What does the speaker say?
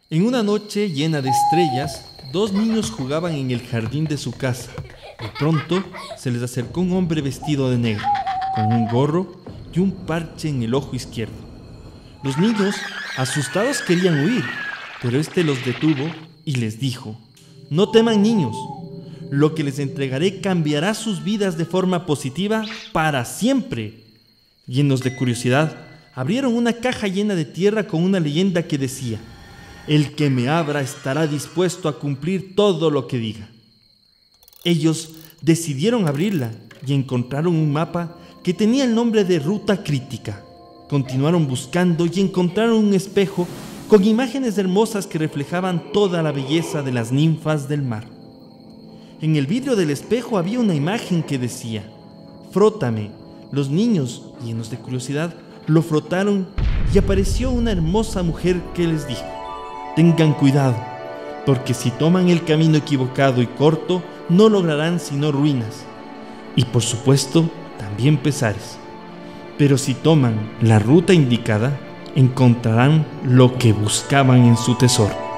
En una noche llena de estrellas, dos niños jugaban en el jardín de su casa. De pronto se les acercó un hombre vestido de negro, con un gorro y un parche en el ojo izquierdo. Los niños, asustados, querían huir, pero este los detuvo y les dijo: «No teman, niños, lo que les entregaré cambiará sus vidas de forma positiva para siempre». Llenos de curiosidad, abrieron una caja llena de tierra con una leyenda que decía: «El que me abra estará dispuesto a cumplir todo lo que diga». Ellos decidieron abrirla y encontraron un mapa que tenía el nombre de Ruta Crítica. Continuaron buscando y encontraron un espejo con imágenes hermosas que reflejaban toda la belleza de las ninfas del mar. En el vidrio del espejo había una imagen que decía: «Frótame». Los niños, llenos de curiosidad, lo frotaron y apareció una hermosa mujer que les dijo: «Tengan cuidado, porque si toman el camino equivocado y corto, no lograrán sino ruinas y, por supuesto, también pesares. Pero si toman la ruta indicada, encontrarán lo que buscaban en su tesoro».